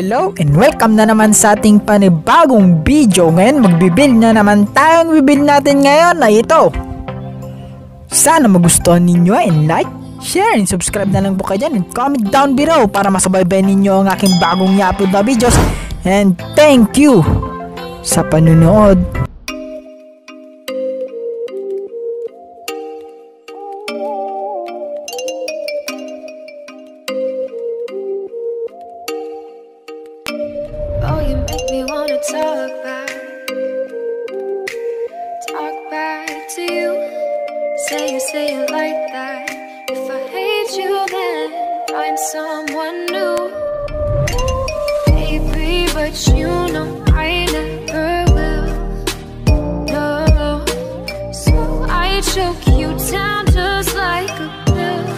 Hello and welcome na naman sa ating panibagong video. Ngayon magbibuild na naman tayo. Ang bibuild natin ngayon na ito. Sana magustuhan ninyo and like, share and subscribe na lang po kayo dyan and comment down below para masubaybay ninyo ang aking bagong i-upload na videos. And thank you sa panunood. Oh, you make me wanna talk back to you. Say it like that. If I hate you, then find someone new. Baby, but you know I never will. No, so I choke you down just like a pill.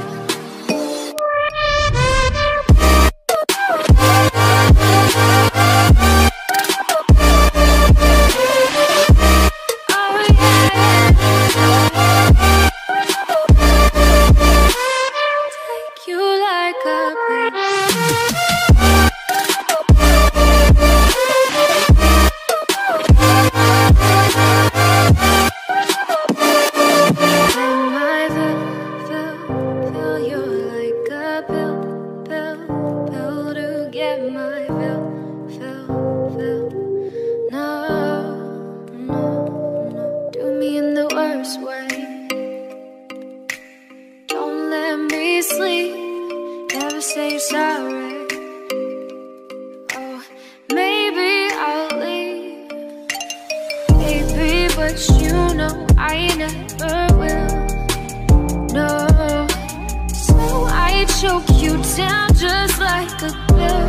Sleep, never say you're sorry. Oh, maybe I'll leave, baby, but you know I never will. No, so I choke you down just like a pill.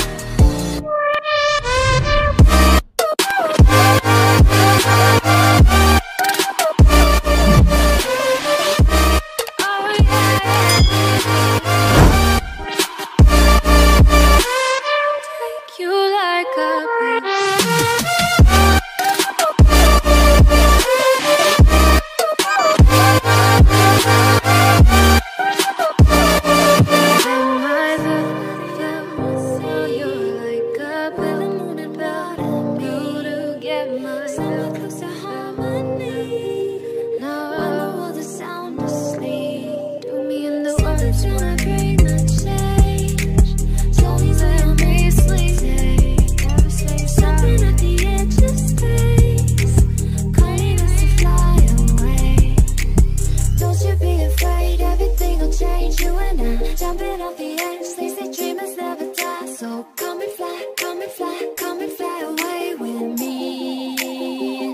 Jumping off the edge, they say dreamers never die. So come and fly away with me.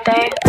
day.